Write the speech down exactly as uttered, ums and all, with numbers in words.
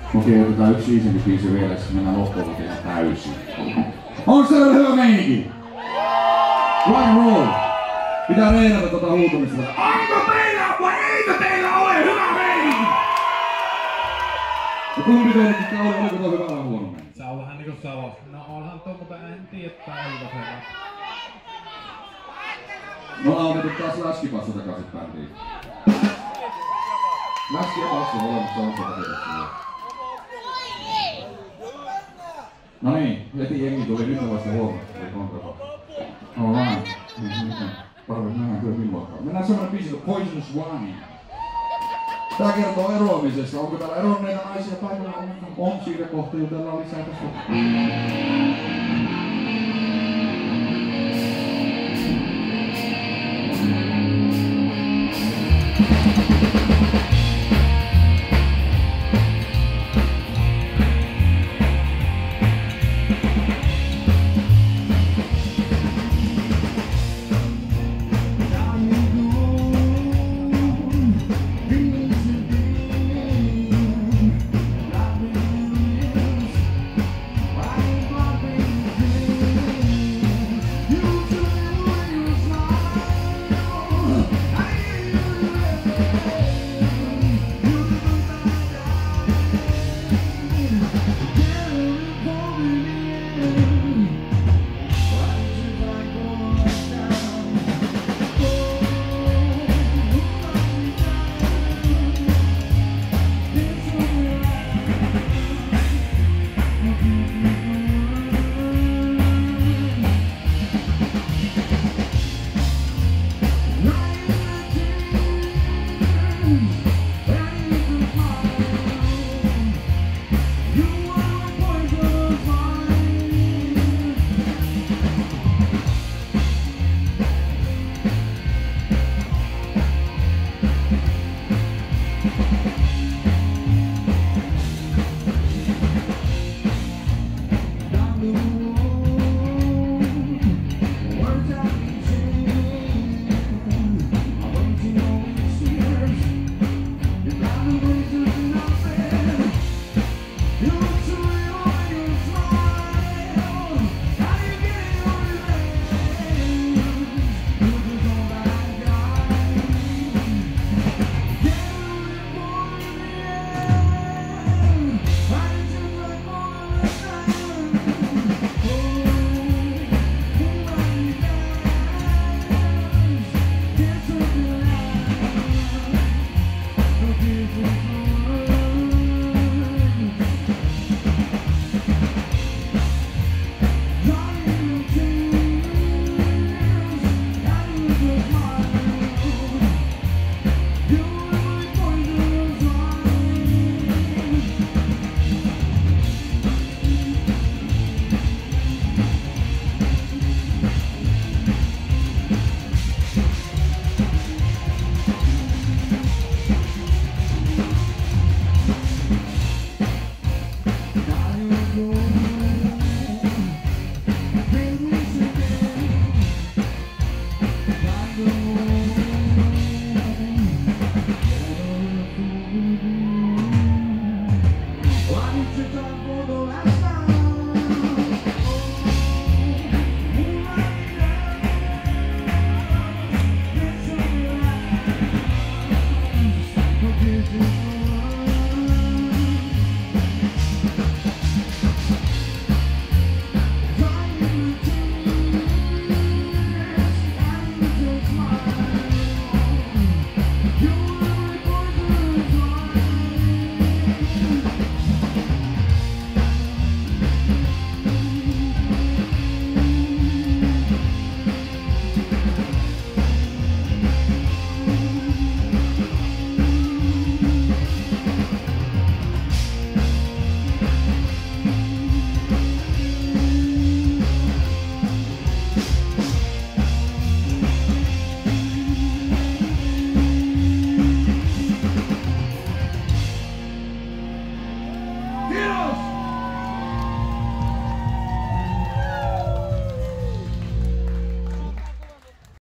Okei, otetaan yksi iisempi biisi vielä, ja mennään loppuun ihan täysin. Onko täällä hyvä meininki? Rock and roll! Pitää reenata tota huutamista. Onko teillä vai eikö teillä ole hyvä meininki? Ja kumpi teillekin oli, oliko tuo hyvä vai huono meininki? Se on vähän niinku Savo. No onhan tuo, mutta en tiedä, että onko se hyvä. Me ollaan otettu taas läskipassa takaisin bändiin. Läski ja passi on olemassa on tuota tietysti. No niin, heti jengi tuli, nyt me vasta huomata, että oli kontrapa. Alright. Paremmin nähdään kyllä milloinkaan. Mennään semmoinen biisi kuin Poisonous Wine. Tää kertoo eroamisesta. Onko täällä eronneita naisia päivällä? On siitä kohta jutellaan lisää tässä.